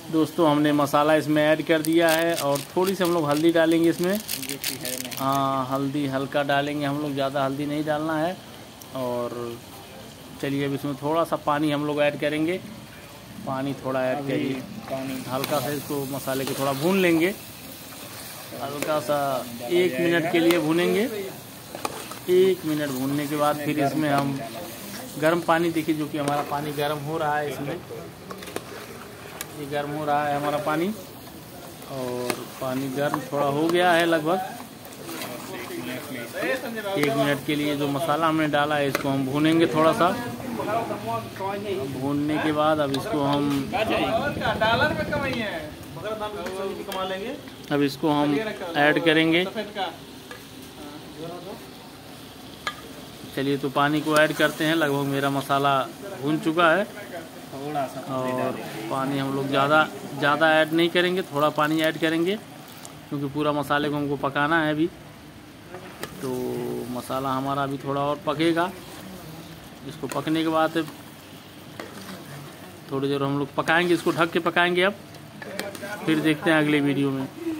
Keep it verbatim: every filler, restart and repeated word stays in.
दोस्तों हमने मसाला इसमें ऐड कर दिया है और थोड़ी सी हम लोग हल्दी डालेंगे इसमें। हाँ, हल्दी हल्का डालेंगे हम लोग, ज़्यादा हल्दी नहीं डालना है। और चलिए अब इसमें थोड़ा सा पानी हम लोग ऐड करेंगे। पानी थोड़ा ऐड करिए, पानी हल्का सा इसको मसाले को थोड़ा भून लेंगे, हल्का सा एक मिनट के लिए भूनेंगे। एक मिनट भूनने के बाद फिर इसमें हम गर्म पानी, देखिए जो कि हमारा पानी गर्म हो रहा है, इसमें ये गर्म हो रहा है हमारा पानी। और पानी गर्म थोड़ा हो गया है लगभग एक मिनट के लिए। जो मसाला हमने डाला है इसको हम भूनेंगे थोड़ा सा। भूनने के बाद अब इसको हम अब इसको हम ऐड करेंगे। चलिए तो पानी को ऐड करते हैं। लगभग मेरा मसाला भून चुका है थोड़ा सा, और पानी हम लोग ज़्यादा ज़्यादा ऐड नहीं करेंगे, थोड़ा पानी ऐड करेंगे क्योंकि पूरा मसाले को हमको पकाना है अभी। तो मसाला हमारा अभी थोड़ा और पकेगा। इसको पकने के बाद थोड़ी देर हम लोग पकाएंगे, इसको ढक के पकाएंगे। अब फिर देखते हैं अगले वीडियो में।